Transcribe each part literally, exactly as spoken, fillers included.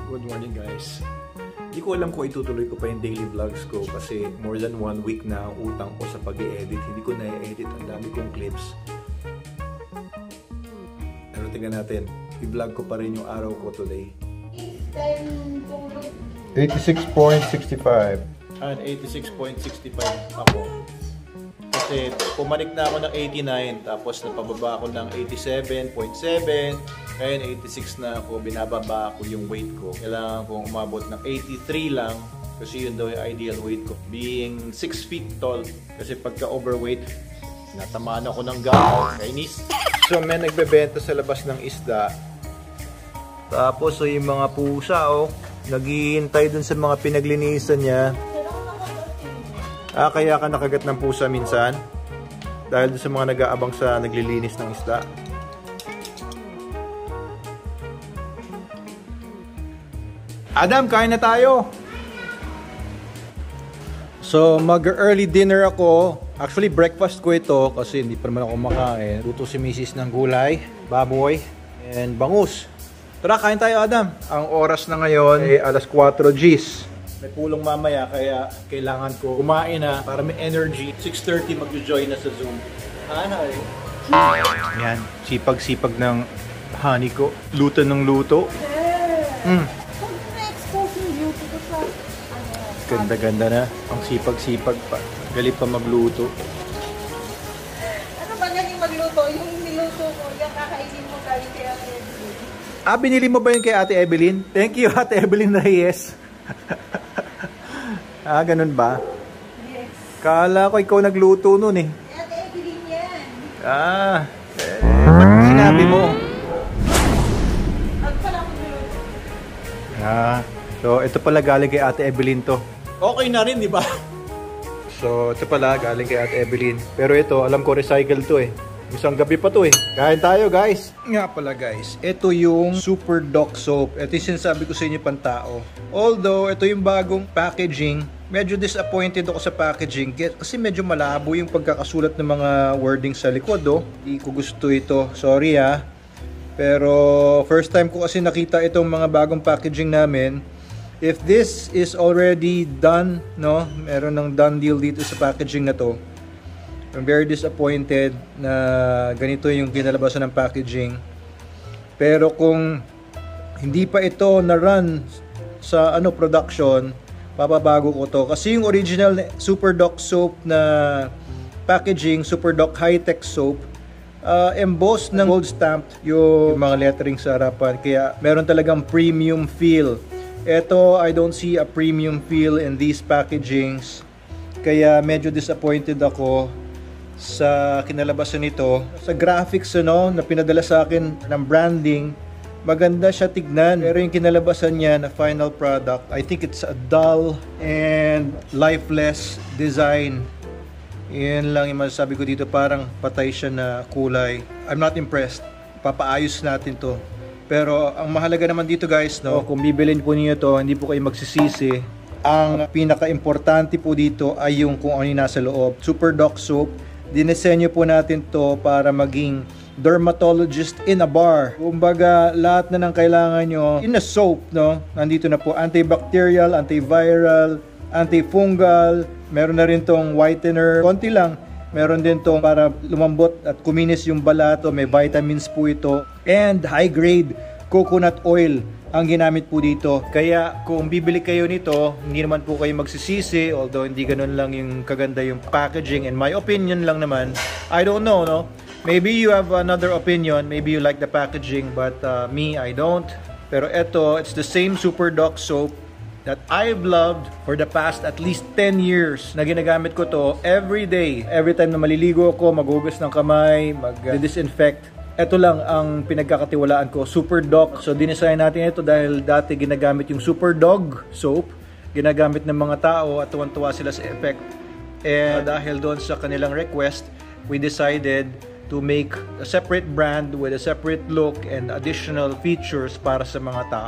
Good morning guys. Hindi ko alam kung itutuloy ko pa yung daily vlogs ko kasi more than one week na ang utang ko sa pag-i-edit. Hindi ko na-edit, ang dami kong clips. Pero tingnan natin, i-vlog ko pa rin yung araw ko today. eighty-six point six five. And eighty-six point six five ako. Kasi pumanik na ako ng eighty-nine, tapos napababa ako ng eighty-seven point seven. Ngayon eighty-six na ako, binababa ako yung weight ko. Kailangan kong umabot ng eighty-three lang kasi yun daw yung ideal weight ko. Being six feet tall, kasi pagka overweight, natamaan ako ng gaw, kainis. So may nagbebenta sa labas ng isda. Tapos so, yung mga pusa oh, naghihintay dun sa mga pinaglinisan niya. Ah, kaya ka nakagat ng pusa minsan? Dahil dun sa mga nag-aabang sa naglilinis ng isda. Adam, kain na tayo! So, mag-early dinner ako. Actually, breakfast ko ito kasi hindi pa naman ako makain. Luto si misis ng gulay, baboy, and bangus. Tara, kain tayo, Adam. Ang oras na ngayon ay alas kwatro Gs. May pulong mamaya kaya kailangan ko kumain na para may energy. six thirty mag-join na sa Zoom. Hanay. Yan, sipag-sipag ng honey ko. Luto ng luto. Mm. Ganda-ganda na. Ang sipag-sipag pa. Galit pa magluto. Ano ba galing magluto? Yung niluto ko, yung kakainin mo galing kay Ate Evelyn. Ah, binili mo ba yun kay Ate Evelyn? Thank you, Ate Evelyn Reyes. Ah, ganun ba? Yes. Kala ko ikaw nagluto nun eh. Ate Evelyn yan. Ah, eh, ba't sinabi mo? Ako pala ako niluto. Ah, so ito pala galing kay Ate Evelyn to. Okay na rin, di ba? So, ito pala galing kay Ate Evelyn. Pero ito, alam ko recycle to eh. Isang gabi pa to eh. Kain tayo guys. Nga pala guys, ito yung Super Doc Soap. Ito yung sinasabi ko sa inyo pantao. Although, ito yung bagong packaging. Medyo disappointed ako sa packaging kasi medyo malabo yung pagkakasulat ng mga wording sa likod oh. Hindi ko gusto ito. Sorry ah. Pero first time ko kasi nakita itong mga bagong packaging namin. If this is already done, no, meron ng done deal dito sa packaging na to. I'm very disappointed na ganito yung kinalabasan ng packaging. Pero kung hindi pa ito na-run sa ano production, papabago ko to. Kasi yung original Super Doc Soap na packaging, Super Doc High-Tech Soap, uh, embossed ng gold stamped yung mga lettering sa harapan. Kaya meron talagang premium feel. Ito, I don't see a premium feel in these packagings. Kaya medyo disappointed ako sa kinalabasan nito. Sa graphics ano, na pinadala sa akin ng branding, maganda siya tignan. Pero yung kinalabasan niya na final product, I think it's a dull and lifeless design. Yan lang yung masasabi ko dito. Parang patay siya na kulay. I'm not impressed. Papaayos natin to. Pero ang mahalaga naman dito guys, no, kung bibilin po niyo to, hindi po kayo magsisisi. Ang pinaka-importante po dito ay yung kung ano yung nasa loob. Super Doc Soap, dinesenyo po natin to para maging dermatologist in a bar. Kumbaga, lahat na ng kailangan nyo in a soap, no, nandito na po. Antibacterial, antiviral, antifungal, meron na rin tong whitener, konti lang. Meron din to para lumambot at kuminis yung balato. May vitamins po ito. And high grade coconut oil ang ginamit po dito. Kaya kung bibili kayo nito, hindi naman po kayo magsisisi. Although hindi ganun lang yung kaganda yung packaging. In my opinion lang naman. I don't know, no? Maybe you have another opinion. Maybe you like the packaging. But uh, me, I don't. Pero eto, it's the same Super Doc Soap that I've loved for the past at least ten years na ginagamit ko to every day. Every time na maliligo ako, maghugas ng kamay, mag-disinfect. Ito lang ang pinagkakatiwalaan ko, Super Doc. So dinesign natin ito dahil dati ginagamit yung Super Dog Soap. Ginagamit ng mga tao at tuwan-tuwa sila sa effect. And dahil doon sa kanilang request, we decided to make a separate brand with a separate look and additional features para sa mga tao.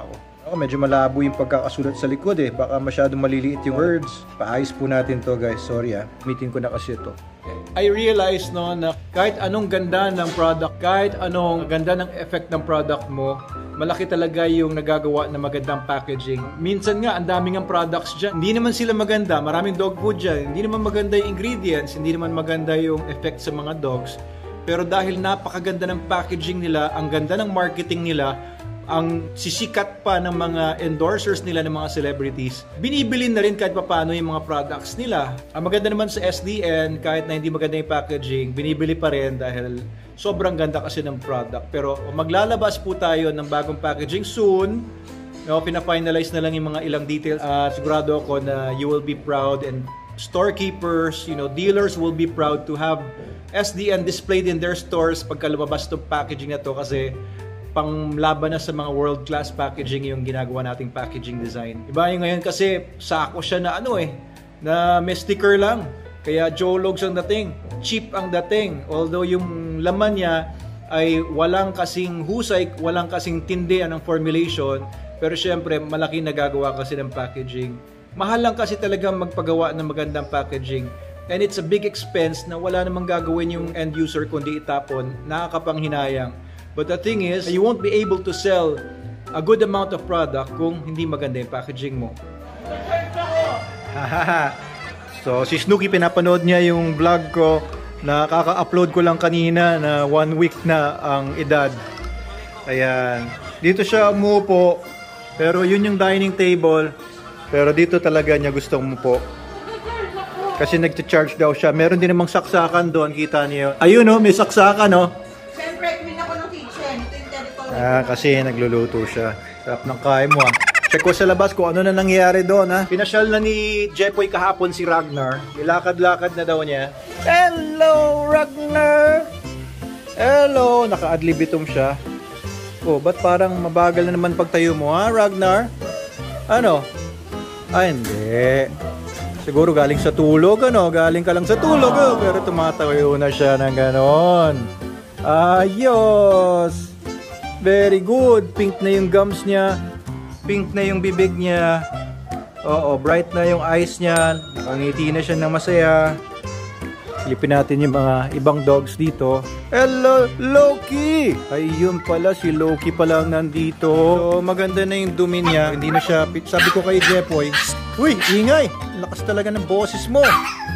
Oh, medyo malabo yung pagkakasulat sa likod eh. Baka masyadong maliliit yung words. Paayos po natin to guys. Sorry ah. Meeting ko na kasi ito. I realized no na kahit anong ganda ng product, kahit anong ganda ng effect ng product mo, malaki talaga yung nagagawa na magandang packaging. Minsan nga, ang daming ang products dyan. Hindi naman sila maganda. Maraming dog food dyan. Hindi naman maganda yung ingredients. Hindi naman maganda yung effect sa mga dogs. Pero dahil napakaganda ng packaging nila, ang ganda ng marketing nila, ang sisikat pa ng mga endorsers nila ng mga celebrities, binibili na rin kahit paano yung mga products nila. Ang maganda naman sa S D N, kahit na hindi maganda yung packaging, binibili pa rin dahil sobrang ganda kasi ng product. Pero maglalabas po tayo ng bagong packaging soon. No, pina-finalize na lang yung mga ilang details. Uh, sigurado ako na you will be proud, and storekeepers, you know, dealers will be proud to have S D N displayed in their stores pagka lumabas itong packaging na to, kasi panglaban na sa mga world-class packaging yung ginagawa nating packaging design. Iba yung ngayon kasi sako siya na ano eh, na may sticker lang. Kaya Jologs ang dating, cheap ang dating. Although yung laman niya ay walang kasing husay, walang kasing tindi ng formulation, pero syempre malaki nagagawa kasi ng packaging. Mahal lang kasi talagang magpagawa ng magandang packaging. And it's a big expense na wala namang gagawin yung end user kundi itapon. Nakakapanghinayang. But the thing is, you won't be able to sell a good amount of product kung hindi maganda yung packaging mo. So, si Snooki, pinapanood niya yung vlog ko na kaka-upload ko lang kanina na one week na ang edad. Ayan. Dito siya umupo, pero yun yung dining table. Pero dito talaga niya gustong umupo. Kasi nag-charge daw siya. Meron din namang saksakan doon, kita niyo. Ayun no, may saksakan no. Ah, kasi nagluluto siya. Sarap ng kain mo ah. Check ko sa labas kung ano na nangyayari doon ha. Pinasyal na ni Jepoy kahapon si Ragnar. Ilakad-lakad na daw niya. Hello Ragnar! Hello! Naka-adlibitum siya. Oh, ba't parang mabagal na naman pagtayo mo ha, Ragnar? Ano? Ah, hindi. Siguro galing sa tulog ano? Galing ka lang sa tulog oh. Pero tumatayo na siya ng ganon. Ayos! Very good. Pink na yung gums niya. Pink na yung bibig niya. Oo, bright na yung eyes niya. Nakangiti na siya ng masaya. Silipin natin yung mga ibang dogs dito. Hello, Loki! Ayun pala, si Loki pala nandito. So, maganda na yung dumi niya. Hindi na siya, sabi ko kay Jepoy, uy, ingay! Lakas talaga ng boses mo.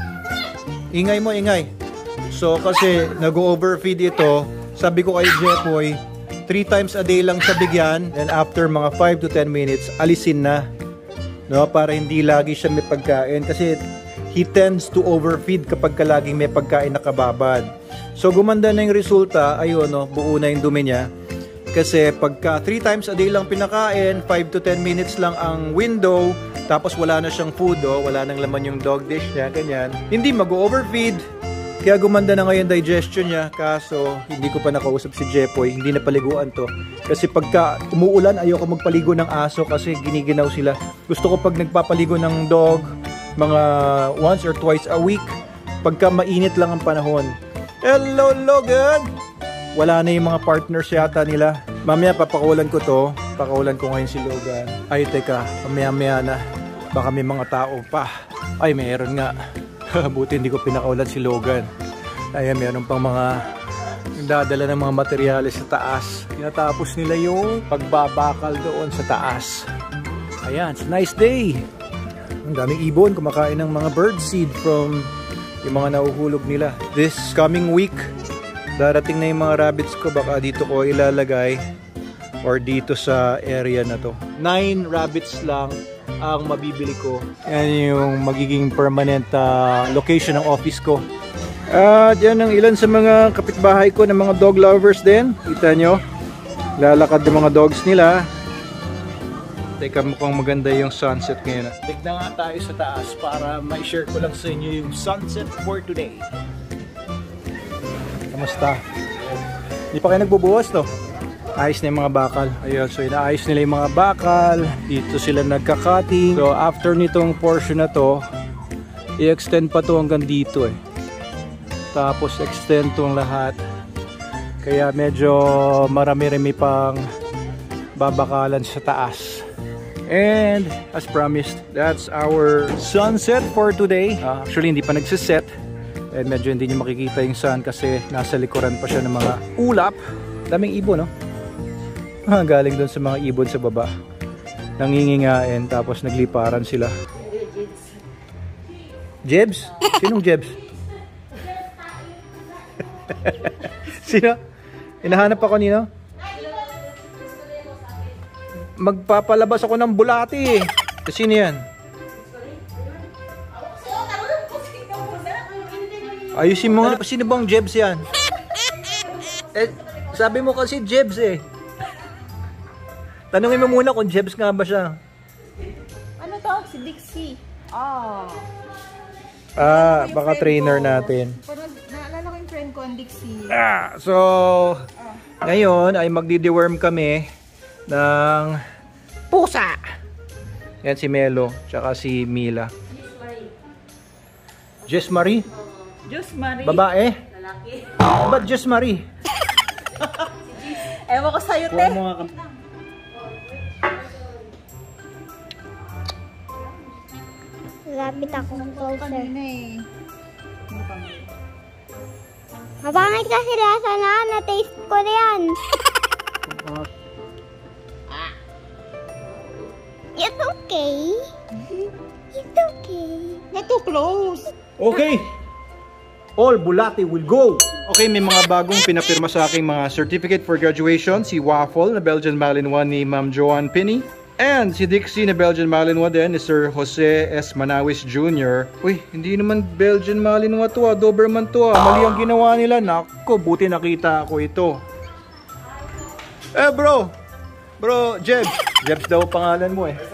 Ingay mo, ingay. So, kasi nag-overfeed ito, sabi ko kay Jepoy, three times a day lang siya bigyan, and after mga five to ten minutes, alisin na. No, para hindi lagi siya may pagkain. Kasi he tends to overfeed kapag ka laging may pagkain na kababad. So gumanda na yung resulta, ayun no, buo na yung dumi niya. Kasi pagka three times a day lang pinakain, five to ten minutes lang ang window, tapos wala na siyang food, oh, wala nang laman yung dog dish niya, ganyan. Hindi mag-overfeed. Kaya gumanda na ngayon digestion niya, kaso hindi ko pa nakausap si Jepoy, hindi na paliguan to. Kasi pagka umuulan, ayoko magpaligo ng aso kasi giniginaw sila. Gusto ko pag nagpapaligo ng dog, mga once or twice a week, pagka mainit lang ang panahon. Hello Logan! Wala na yung mga partners yata nila. Mamaya papakawalan ko to, pakawalan ko ngayon si Logan. Ay teka, mamaya-maya na, baka may mga tao pa. Ay mayroon nga. Buti hindi ko pinakawalan si Logan. Ayan, meron pang mga dadala ng mga materyales sa taas. Tinatapos nila yung pagbabakal doon sa taas. Ayan, it's a nice day. Ang daming ibon kumakain ng mga bird seed from yung mga nauhulog nila. This coming week, darating na yung mga rabbits ko. Baka dito ko ilalagay or dito sa area na to. Nine rabbits lang ang mabibili ko. Yan yung magiging permanent uh, location ng office ko. At uh, yan ang ilan sa mga kapitbahay ko ng mga dog lovers din. Kita nyo, lalakad ng mga dogs nila. Teka, mukhang maganda yung sunset ngayon. Tignan nga tayo sa taas para ma-share ko lang sa inyo yung sunset for today. Kamusta? Hindi pa kayo nagbubuwas to? Ayos na yung mga bakal. Ayun, so inaayos nila yung mga bakal. Dito sila nagka-cutting. So after nitong portion na to, i-extend pa to hanggang dito eh. Tapos extend tong lahat. Kaya medyo marami-rami pang babakalan sa taas. And as promised, that's our sunset for today. Uh, actually, hindi pa nagsiset. And medyo hindi nyo makikita yung sun kasi nasa likuran pa siya ng mga ulap. Daming ibon, no? Ah, galing doon sa mga ibon sa baba. Nangingingain, tapos nagliparan sila. Jebs? Sinong Jebs? Sino? Hinahanap ako nino? Magpapalabas ako ng bulati eh. Sino yan? Ayusin mo nga. Sino bang Jebs yan? Eh, sabi mo kasi Jebs eh. Tanungin mo muna kung Jebs nga ba siya. Ano to? Si Dixie. Oh. Ah, baka trainer natin. Pero naalala ko yung friend ko, ang Dixie. Ah, so, ngayon ay magdi-deworm kami ng pusa. Yan si Melo, tsaka si Mila. Jess Marie? Diyos Marie. Babae? Lalaki. Ba't Jess Marie? Ewan ko sa'yo, te. Lapit ako ng closer. Kanina eh. Mabangit kasi lasa na. Na-taste ko na yan. It's okay. It's okay. Not too close. Okay. All bulati will go. Okay, may mga bagong pinapirma sa aking mga certificate for graduation. Si Waffle na Belgian Malinois ni Ma'am Joanne Pinney. And si Dixie na Belgian Malinois din ni Sir Jose S. Manawis Junior Uy, hindi naman Belgian Malinois to ah. Doberman to ah. Mali ang ginawa nila. Nako, buti nakita ako ito. Eh bro. Bro, Jebs. Jebs daw pangalan mo eh.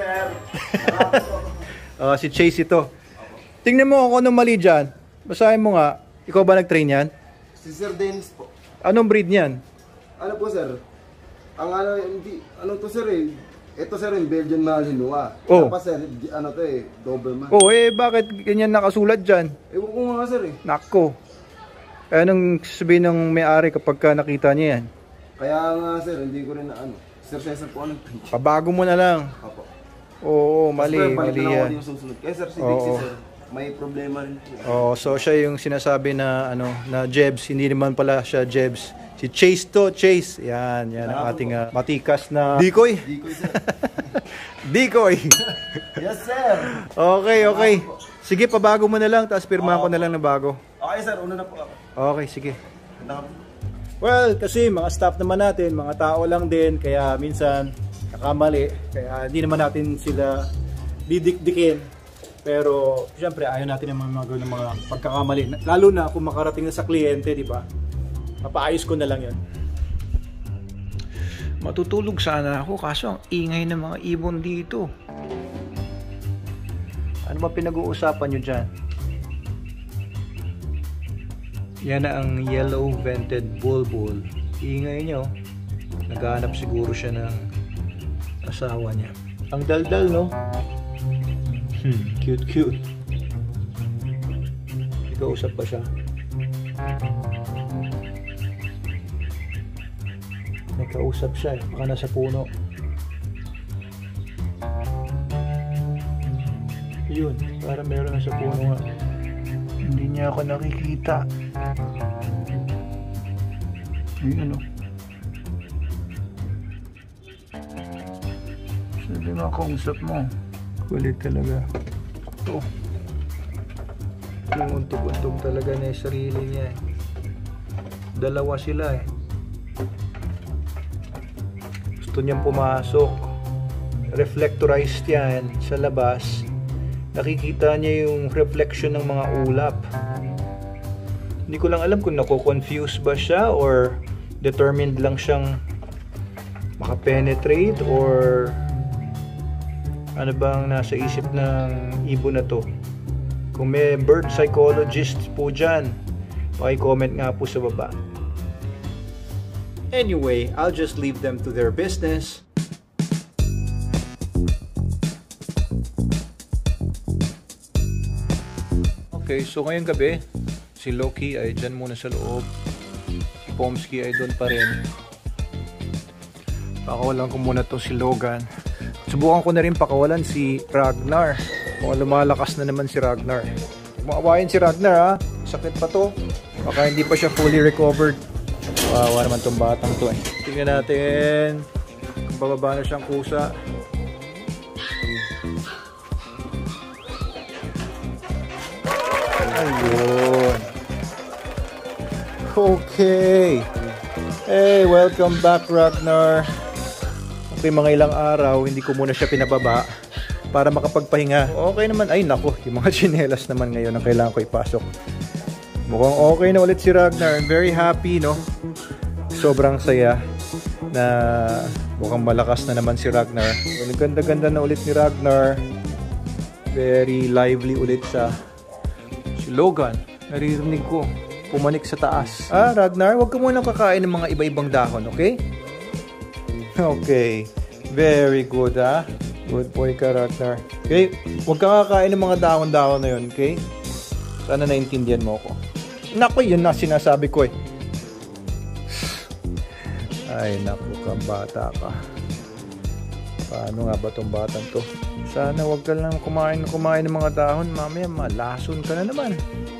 uh, si Chase ito. Tingnan mo ako anong mali dyan. Basahin mo nga. Ikaw ba nag-train yan? Si Sir Dennis po. Anong breed niyan? Ano po sir? Ang ano, hindi, ano to sir eh. Ito sir yung Belgian Malinois. Oh. Tapos sir, ano to eh, Doberman. Oh, eh bakit ganyan nakasulat dyan? Ewan ko nga sir eh. Nako. Eh, anong sabihin ng may-ari kapag ka nakita niya yan? Kaya nga sir, hindi ko rin na ano. Sir Cesar po ano. Pabago mo na lang. Apo. Oo, mali, Tapos, mali balik na yan. ako yung susunod. Kaya sir, si Oo. Dixie sir, may problema rin po. Oh, so siya yung sinasabi na ano, na Jebs, hindi naman pala siya Jebs. Si Chase to, Chase. Yan, yan ang ating uh, matikas na decoy. Decoy sir. Decoy. Yes sir. Okay, okay. Sige, pabago mo na lang, tapos pirmahan ko na lang na bago. Okay sir, una na po ako. Okay, sige. Handa ka po. Well, kasi mga staff naman natin, mga tao lang din, kaya minsan kakamali. Kaya hindi naman natin sila didikdikin. Pero, siyempre, ayaw natin naman mga ng mga pagkakamali. Lalo na kung makarating na sa kliyente, di ba? Mapaayos ko na lang yan. Matutulog sana ako, kaso ang ingay ng mga ibon dito. Ano ba pinag-uusapan nyo dyan? Yan na ang yellow vented bulbul. Ingay nyo. Naghahanap siguro siya ng asawa niya. Ang daldal, no? Hmm, cute cute. Ikausap pa siya. May kausap siya eh. Baka nasa puno. Yun, parang meron nasa puno nga. Hindi niya ako nakikita. Yun ano. Sabi nga kausap mo. Kulit talaga. Ito. Umuntog-untog talaga na yung sarili niya eh. Dalawa sila eh. Gusto niyang pumasok. Reflectorized yan sa labas. Nakikita niya yung reflection ng mga ulap. Hindi ko lang alam kung nako-confuse ba siya or determined lang siyang makapenetrate or ano bang nasa isip ng ibon na to. Kung may bird psychologist po dyan, paki-comment nga po sa baba. Anyway, I'll just leave them to their business. Okay, so ngayong gabi, si Loki ay dyan muna sa loob. Si Pomsky ay doon pa rin. Pakawalan ko muna to si Logan. Subukan ko na rin pakawalan si Ragnar. Kung lumalakas na naman si Ragnar. Maawain si Ragnar ha. Sakit pa to. Baka hindi pa siya fully recovered. Kawawa naman tong batang to eh. Tingnan natin kung bababa na siyang kusa. Ayun. Okay. Hey, welcome back Ragnar. Okay, mga ilang araw hindi ko muna siya pinababa para makapagpahinga. Okay naman. Ay nako, yung mga tsinelas naman ngayon ang kailangan ko ipasok. Mukhang okay na ulit si Ragnar. I'm very happy, no? Sobrang saya na mukhang malakas na naman si Ragnar. Well, ganda-ganda na ulit ni Ragnar. Very lively ulit siya. Si Logan, naririnig ko, pumanik sa taas. Ah, Ragnar, huwag ka munang kakain ng mga iba-ibang dahon, okay? Okay. Very good, ah. Good boy ka, Ragnar. Okay? Huwag ka kakain ng mga dahon-dahon na yun, okay? Sana naintindihan mo ako. Naku, yun na sinasabi ko eh. Ay, naku, kang bata ka. Paano nga ba tong batang to? Sana huwag ka lang kumain kumain ng mga dahon. Mamaya, malason ka na naman.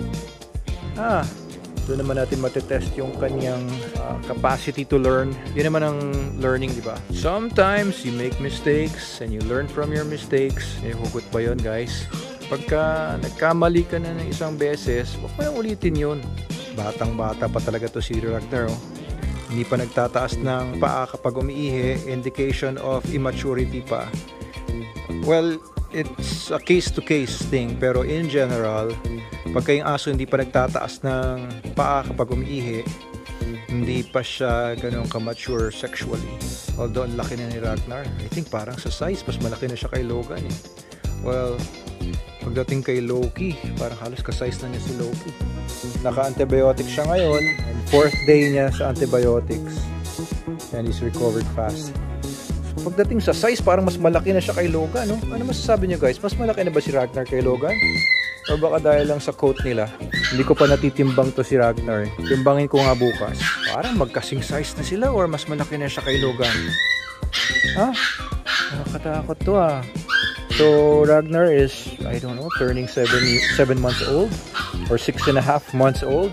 Ah, doon naman natin matetest yung kanyang uh, capacity to learn. Yun naman ang learning, di ba? Sometimes you make mistakes and you learn from your mistakes. Eh, hugot ba yun, guys? Pagka nagkamali ka na ng isang beses, huwag mo nang ulitin yun. Batang-bata pa talaga to si Ragnar, oh. Hindi pa nagtataas ng paa kapag umiihi, indication of immaturity pa. Well, it's a case-to-case thing, pero in general, pagka yung aso hindi pa nagtataas ng paa kapag umiihi, hindi pa siya ganun ka-mature sexually. Although ang laki na ni Ragnar, I think parang sa size, mas malaki na siya kay Logan eh. Well, pagdating kay Loki, parang halos ka-size na niya si Loki. Naka-antibiotics siya ngayon, and fourth day niya sa antibiotics, and he's recovered fast. So, pagdating sa size, parang mas malaki na siya kay Logan, no? Ano masasabi niyo guys? Mas malaki na ba si Ragnar kay Logan? O baka dahil lang sa coat nila? Hindi ko pa natitimbang to si Ragnar eh. Timbangin ko nga bukas. Parang magkasing size na sila or mas malaki na siya kay Logan? Ha? Nakakatakot to ah. So Ragnar is, I don't know, turning seven, seven months old or six and a half months old.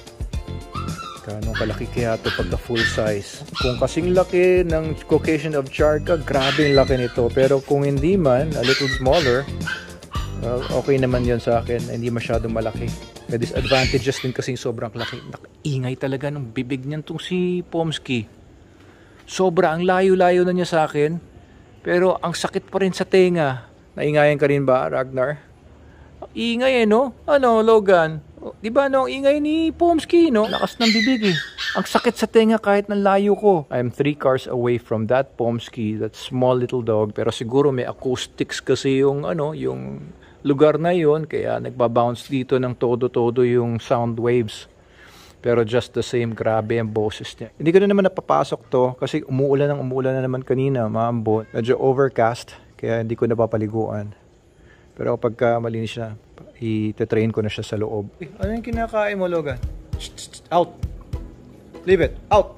Ganong kalaki kaya ito pagka full size. Kung kasing laki ng Caucasian Ovcharka, grabe yung laki nito. Pero kung hindi man, a little smaller, well, okay naman yun sa akin. Hindi masyadong malaki. May disadvantages din kasing sobrang laki. Nakaingay talaga ng bibig niyan tong si Pomsky. Sobra, ang layo-layo na niya sa akin. Pero ang sakit pa rin sa tenga. Naingayan ka rin ba, Ragnar? Ingay eh, no? Ano, Logan? Di ba, no? Ingay ni Pomsky, no? Lakas ng bibig eh. Ang sakit sa tenga kahit ng layo ko. I'm three cars away from that Pomsky, that small little dog. Pero siguro may acoustics kasi yung, ano, yung lugar na yon, kaya nagbabounce dito ng todo-todo yung sound waves. Pero just the same, grabe ang boses niya. Hindi ko na naman napapasok to kasi umuulan ng umuulan na naman kanina, maambot. Medyo overcast, kaya hindi ko napapaliguan. Pero kapag ka malinis siya, i-train ko na siya sa loob. Eh, ano yung kinakain mo, Logan? Out! Leave it! Out!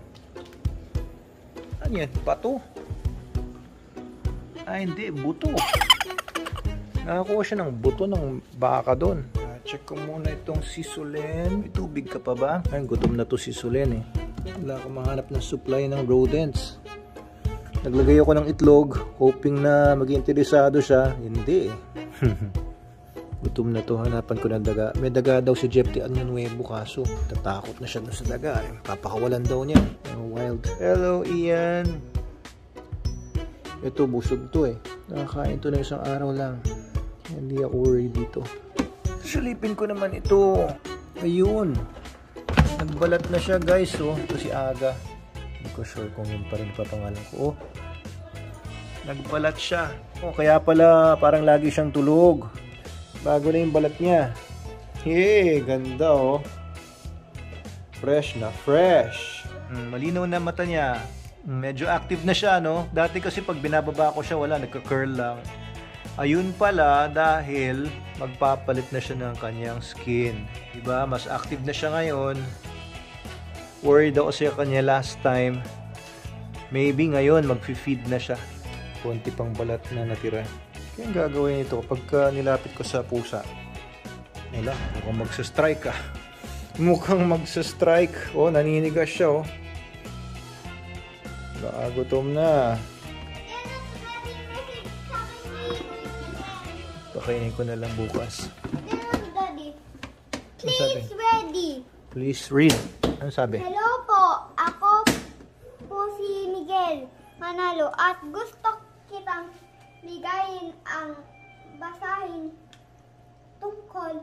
Ano yan? Bato? Ah, hindi. Buto. Nakakuha siya ng buto ng baka doon. Check ko muna itong sisulen. May tubig ka pa ba? Ay, gutom na to sisulen eh. Wala akong mahanap ng supply ng rodents. Naglagay ako ng itlog, hoping na mag-interesado siya. Hindi eh. Gutom na to, hanapan ko ng daga. May daga daw si Jeff Tian yung nuevo, kaso tatakot na siya doon sa daga. Papakawalan daw niya. Oh, wild. Hello, Ian. Ito, busog to eh. Nakakain to na isang araw lang. Hindi ako worried dito. Silipin ko naman ito. Ayun. Nagbalat na siya guys. Oh. Ito si Aga. Hindi ko sure kung yun pa rin papangalan ko. Oh. Nagbalat siya. Oh, kaya pala parang lagi siyang tulog. Bago na yung balat niya. Hey, ganda oh. Fresh na fresh. Hmm, malinaw na mata niya. Medyo active na siya, no? Dati kasi pag binababa ko siya, wala, nagka-curl lang. Ayun pala, dahil magpapalit na siya ng kanyang skin. Diba? Mas active na siya ngayon. Worried ako siya kanya last time. Maybe ngayon, mag-feed na siya. konti pang balat na natira. Kaya ang gagawin nito pagka nilapit ko sa pusa. Wala, mukhang magsa-strike ah. Mukhang magsa-strike. Oh, naninigas siya oh. Baka gutom na. Pakainin ko na lang bukas. Daddy, Ano sabi? please ready. Please read. Ano sabi? Hello po, ako po si Miguel Manalo at gusto kitang bigayin ang basahin tungkol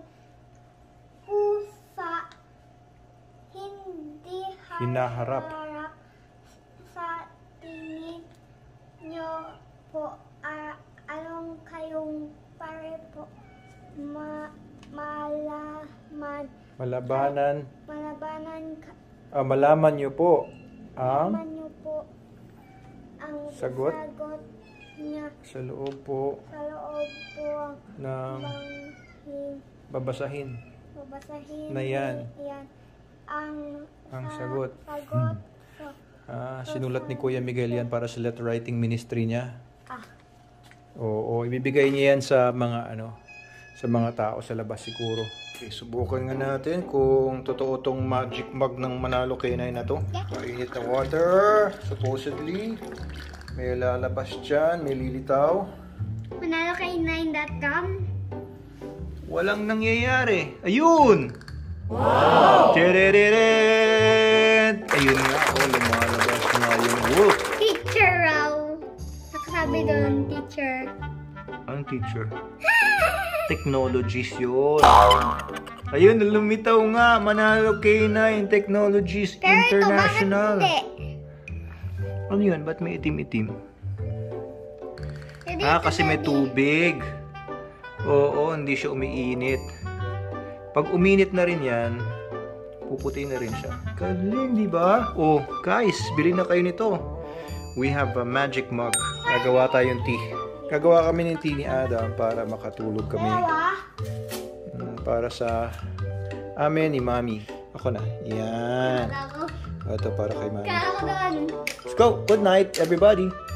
pusa hindi Hinaharap. harap sa tingin nyo po. Ah, anong kayong pare po ma malaman Malabanan. malabanan ka Ah, malaman niyo po ang malaman nyo po ang Sagot? sagot niya sa loob po sa loob po ng banghin babasahin. babasahin Na yan. yan ang Ang sa- sagot. sagot so, Ah, sinulat ni Kuya Miguel yan para sa letter writing ministry niya. ah Oo, ibibigay niya yan sa mga ano, sa mga tao sa labas siguro. Okay, subukan nga natin kung totoo tong magic mug ng Manalo K nine na to. Mainit na water, supposedly. May lalabas dyan, may lilitaw. manalo kay nine dot com. Walang nangyayari. Ayun! Wow! Terereret! Ayun nga, oh, lumalabas na yung wolf. Teacher raw. Nakasabi doon, teacher. Anong teacher? Technologies yun. Ayun, lumitaw nga. Manalo K nine Technologies Pero ito, International. bakit Ano yun? Ba't may itim-itim? hindi? Ah, kasi may tubig. Oo, hindi siya umiinit. Pag uminit na rin yan, puputi na rin siya. Galing, di ba? Oh, guys, bilhin na kayo nito. We have a magic mug. Gagawa tayong tea. Gagawa kami ng tea ni Adam para makatulog kami. Dalawa. Mm, Para sa amin ni Mami. Ako na. Yan. Ako. Ito para kay Mami. Kala ko doon. Let's go. Good night, everybody.